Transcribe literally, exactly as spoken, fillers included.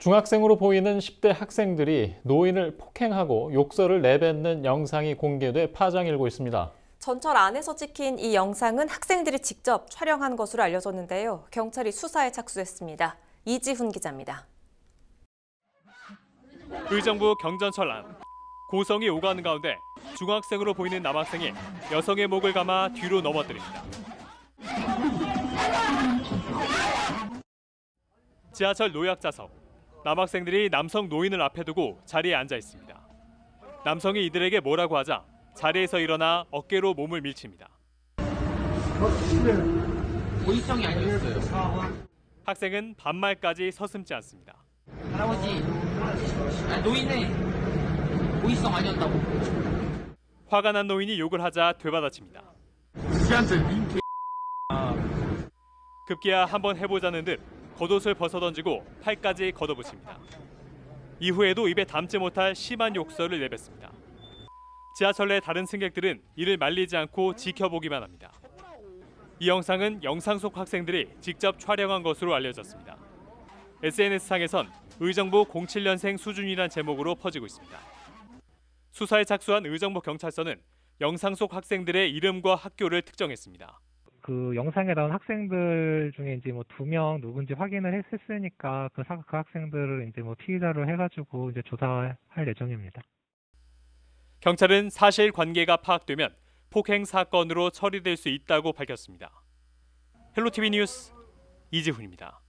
중학생으로 보이는 십 대 학생들이 노인을 폭행하고 욕설을 내뱉는 영상이 공개돼 파장이 일고 있습니다. 전철 안에서 찍힌 이 영상은 학생들이 직접 촬영한 것으로 알려졌는데요. 경찰이 수사에 착수했습니다. 이지훈 기자입니다. 의정부 경전철 안. 고성이 오가는 가운데 중학생으로 보이는 남학생이 여성의 목을 감아 뒤로 넘어뜨립니다. 지하철 노약자석. 남학생들이 남성 노인을 앞에 두고 자리에 앉아 있습니다. 남성이 이들에게 뭐라고 하자 자리에서 일어나 어깨로 몸을 밀칩니다. 고의성이 아니었어요. 학생은 반말까지 서슴지 않습니다. 할아버지, 노인은 고의성 아니었다고. 화가 난 노인이 욕을 하자 되받아칩니다. 급기야 한번 해보자는 듯 겉옷을 벗어던지고 팔까지 걷어붙입니다. 이후에도 입에 담지 못할 심한 욕설을 내뱉습니다. 지하철 내 다른 승객들은 이를 말리지 않고 지켜보기만 합니다. 이 영상은 영상 속 학생들이 직접 촬영한 것으로 알려졌습니다. 에스엔에스상에선 의정부 공칠 년생 수준이란 제목으로 퍼지고 있습니다. 수사에 착수한 의정부 경찰서는 영상 속 학생들의 이름과 학교를 특정했습니다. 그 영상에 나온 학생들 중에 이제 뭐 두 명 누군지 확인을 했으니까 그, 사, 그 학생들을 이제 뭐 피의자로 해가지고 이제 조사할 예정입니다. 경찰은 사실 관계가 파악되면 폭행 사건으로 처리될 수 있다고 밝혔습니다. 헬로티비 뉴스 이지훈입니다.